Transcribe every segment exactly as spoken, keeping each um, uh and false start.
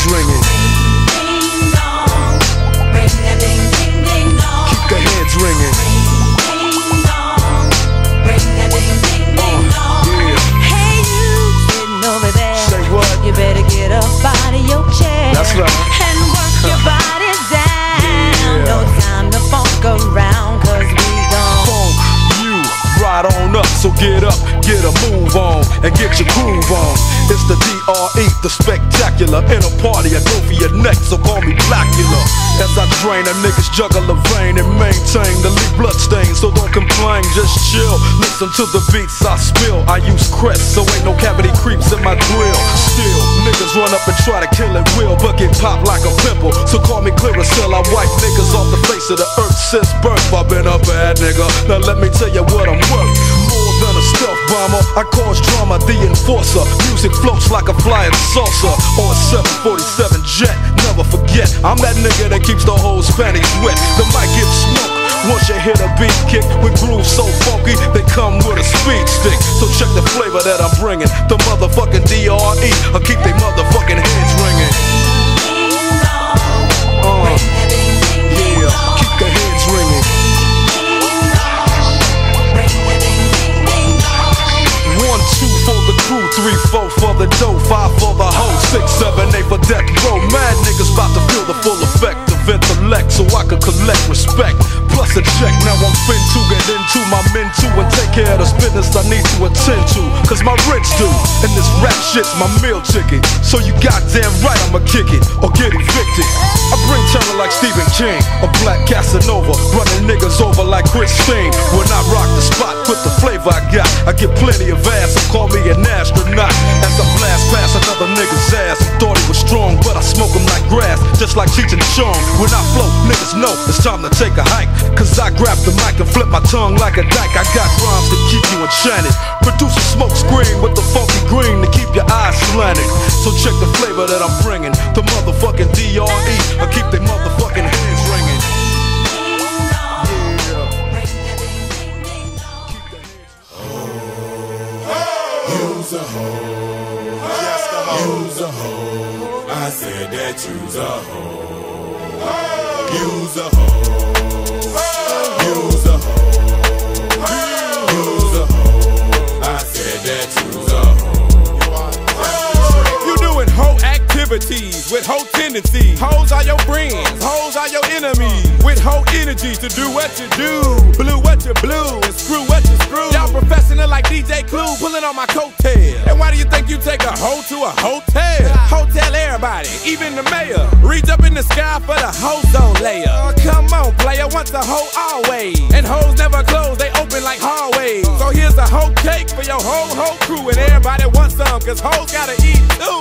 ringing. Ding dong, ring a ding ding ding dong. Keep the heads ringing. Ding dong, ring a ding ding ding dong. Yeah. Hey you sitting over there. Say what? You better get up out of your chair. That's right. And work your body down. Yeah. No time to funk around, cause we gon' Funk you right on up, so get up, get a move on, and get your groove on. It's the D R E, the spectacular. In a party, I go for your neck, so call me Blackula. As I drain, them niggas juggle a vein and maintain the lead blood stain. So don't complain, just chill. Listen to the beats I spill. I use Crest, so ain't no cavity creeps in my grill. Still, niggas run up and try to kill it will, but get popped like a pimple. So call me Clearasil, I wipe niggas off the face of the earth since birth. I've been a bad nigga, now let me tell you what I'm worth. More than a stealth bomber, I cause drama, the enforcer. Music floats like a flying saucer on a seven forty-seven jet. Never forget, I'm that nigga that keeps the whole Spanish wet. The mic gives smoke once you hit a beat kick with grooves so funky they come with a speed stick. So check the flavor that I'm bringing. The motherfucking D R E, I keep they motherfucking heads ringing. Uh, yeah, keep the heads ringing. One, two for the crew, three, four for the dough, five for the hoe, six, seven, eight for death row. Mad niggas about to feel the full effect of intellect, so I can collect respect. Plus a check, now I'm fin to get into my men too and take care of this business I need to attend to. Cause my rich do, and this rap shit's my meal ticket. So you goddamn right I'ma kick it or get evicted. I bring terror like Stephen King, a black Casanova, running niggas over like Christine. When I rock the spot with the flavor I got, I get plenty of ass, so call me an astronaut. As I blast past another nigga's ass, I thought he was strong, but I smoke him like grass, just like Cheech and Chong. When I flow, niggas know it's time to take a hike, cause I grab the mic and flip my tongue like a dyke. I got rhymes to keep you enchanted, produce a smoke screen with the funky green to keep your eyes slanted. So check the flavor that I'm bringing, the motherfucking D R E, I keep they motherfucking hands ringing. You's a hoe, just a hoe. You's a hoe, I said that you's a hoe. You's a hoe, you's a hoe. You's a hoe, I said that you's a hoe. You doing hoe activities with hoe tendencies. Hoes are your friends, hoes are your enemies. With hoe energy to do what you do, blue what you blue, and screw what you screw. Y'all professional like D J Clue, pulling on my coattail. And why do you think you take a hoe to a hotel? Hotel everybody, even the mayor. Reach up in the sky for the ozone layer. Oh, come on, player, once a hoe, always. And hoes never close, they open like hallways. So here's a hoe cake for your whole whole crew, and everybody wants some, cause hoes gotta eat too.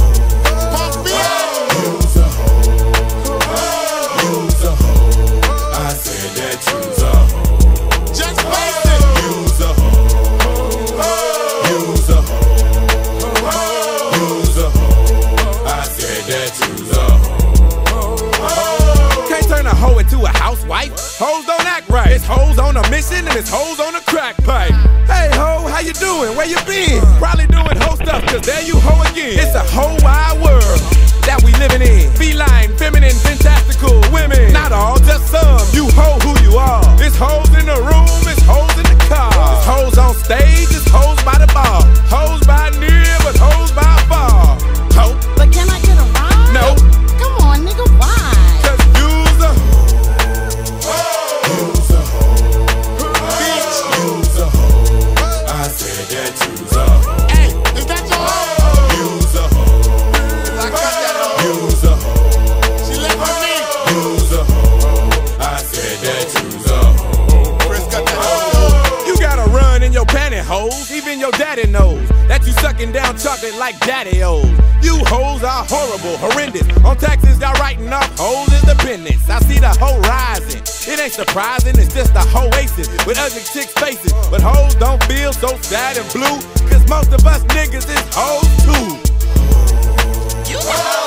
You's a hoe, you's a hoe, I said that you's a hoe. Just face it. You's a hoe, you's a hoe, you's a hoe, I said that you's a hoe. Can't turn a hoe into a housewife. Hoes don't act right. It's hoes on a mission and it's hoes on a crack pipe. Hey ho, how you doing? Where you been? Probably doing hoe stuff, cause there you hoe again. It's a whole wide world that we living in. Feline, feminine, fantastical women. Not all, just some. You hoe who you are. It's hoes in the room, it's hoes in the car. It's hoes on stage, it's hoes by the bar. Hoes by near, but hoes by far. Ho. But can I get a ride? No. Come on, nigga, why? Cause you's a you's a hoe. Bitch, you's a hoe. I said that you's a hoe. Hey, is that your hoe? You's a hoe. I got that hoe. You's a hoe. She left for me. You's a hoe. I said that you's a hoe. Chris got that hoe. You gotta run in your pantyhose. Even your daddy knows that you sucking down chocolate like daddy-o's. You hoes are horrible, horrendous. On taxes, y'all writing off hoes is the business. I see the hoe rising. It ain't surprising, it's just a hoe-aces with ugly chicks' faces. But hoes don't feel so sad and blue, cause most of us niggas is hoes too. You know.